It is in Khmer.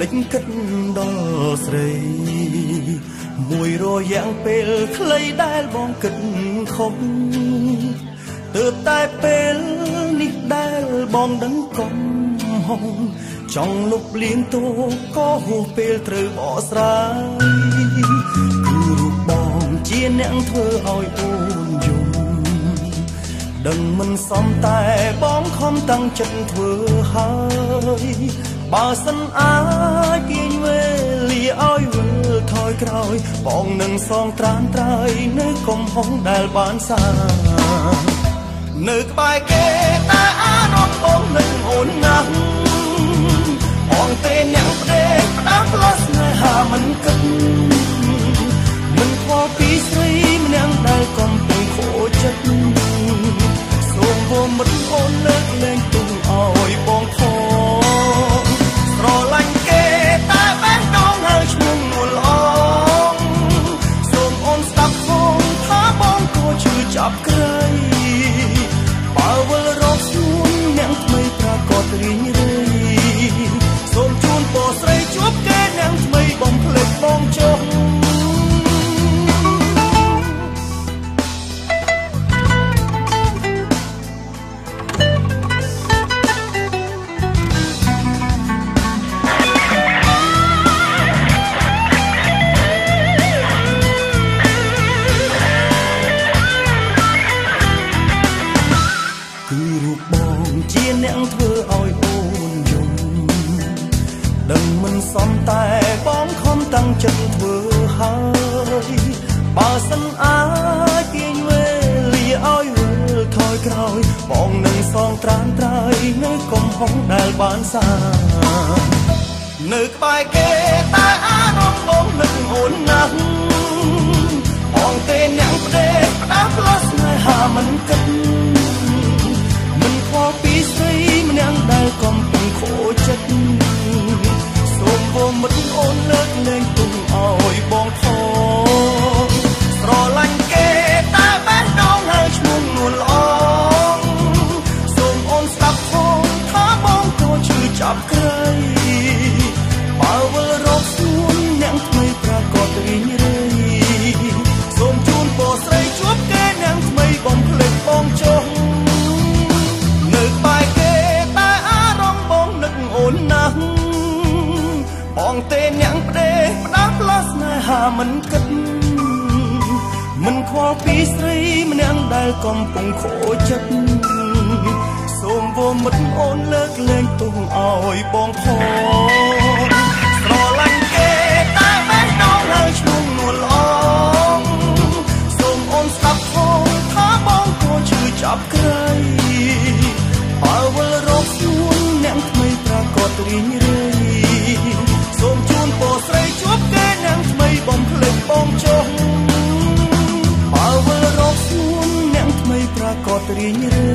ចគិតដល់ស្រីមួយរយ៉ាងពេលខ្លីដែលបងគិតខុសទើបតែពេលនេះដែលបងដឹងកំហុសចង់លុបលាងទោសក៏ហួសពេលត្រូវបកស្រាយគឺរូបបងជាអ្នកធ្វើឲ្យអូនយំដឹងមិនសមតែបងខំតាំងចិត្តធ្វើហើយបើសិនអាចទាញវេលាឲ្យវិលថយក្រោយបងនឹងសងត្រានត្រើយនៅកំហុសដែលបានសានៅក្បែរគេតែអារម្មណ៍បងនឹងអូនណាស់បងទេអ្នកផ្ដេកផ្ដាំផ្លោះស្នេហាមិនគិតមិនខកពីស្រីម្នាក់ដែលកំពុងខូចចិត្តសូមវមិត្តអូនលើកលែងទុំឲ្យបងផងស្រឡាញ់គេតែបែបដងហើយឈ្មោះនួលអងសូមអូនស្ដាប់ផងថាបងក៏ជឿចាប់ក្រៃបើវិលរកស្នួនអ្នកថ្មីប្រកបរៀងរៃសូមជូនពរស្រីជួបគេអ្នកថ្មីបំភ្លេចបងចុះសំតែបងខំតាំងចិត្តធ្វើហើយបើសិនអាចទាញវេលាឲ្យវិលថយក្រោយបងនឹងសងត្រានត្រើយនៅកំហុសដែលបានសានៅក្បែរគេតែអារម្មណ៍បងនឹកអូនណាស់បងទេអ្នកផ្ដេកផ្ដាំផ្លោះស្នេហាមិនគិតមិនខកពីស្រីម្នាក់ដែលកំពុងខូចចិត្តសូមវមិត្តអូនលើកលែងទុំឲ្យបងផងស្រឡាញ់គេតែបែបដងហើយឈ្មោះនួលអងសូមអូនស្ដាប់ផងថាបងក៏ជឿចាប់ក្រៃបើវិលរកស្នួនអ្នកថ្មីប្រកបរៀងរៃសូមជូនពរស្រីជួបគេអ្នកថ្មីបំភ្លេចបងចុះនៅក្បែរគេតែអារម្មណ៍បងនឹកអូនណាស់បងទេអ្នកផ្ដេកផ្ដាំផ្លោះស្នេហាមិនគិតមិនខ្វល់ពីស្រីម្នាក់ដែលកំពុងខូចចិត្តសូមវមិត្តអូនលើកលែងទុំឲ្យបងផងស្រឡាញ់គេតែបែបដងហើយឈ្មោះនួលអងសូមអូនស្ដាប់ផងថាបងក៏ជឿចាប់ក្រៃបើវិលរកស្នួនអ្នកថ្មីប្រកបរៀងរៃសូមជូនពរស្រីជួបគេអ្នកថ្មីបំភ្លេចបងចុះបើវិលរកស្នួនអ្នកថ្មីប្រកបរៀងរៃ